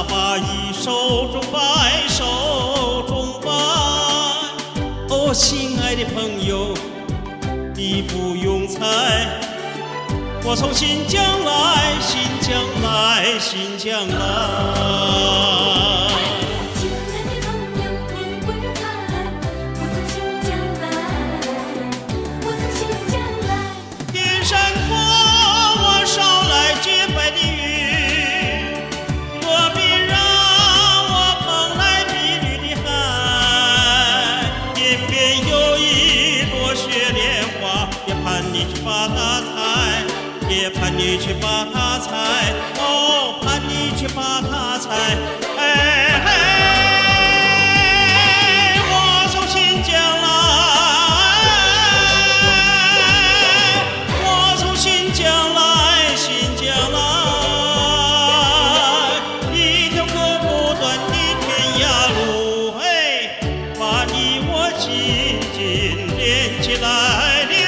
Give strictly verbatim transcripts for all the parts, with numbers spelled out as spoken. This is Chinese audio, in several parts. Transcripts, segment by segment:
大把一手中摆，手中摆。哦，亲爱的朋友，你不用猜，我从新疆来，新疆来，新疆来。 你去把它采，也盼你去把它采，哦，盼你去把它采，哎嘿，我从新疆来，我从新疆来，新疆来，一条割不断的天涯路，嘿，把你我紧紧连起来。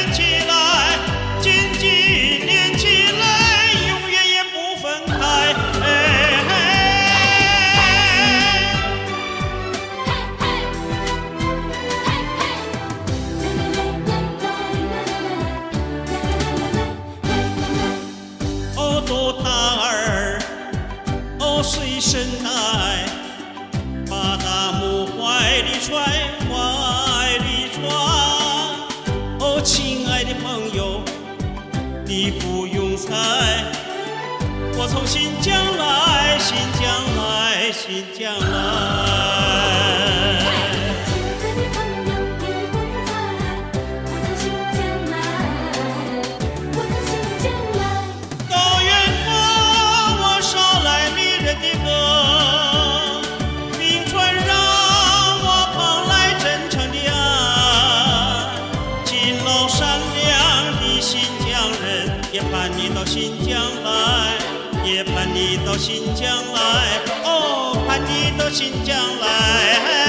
多大儿，哦，随身带，把大母怀里揣，怀里揣。哦，亲爱的朋友，你不用猜，我从新疆来，新疆来，新疆来。 也盼你到新疆来，也盼你到新疆来，哦，盼你到新疆来。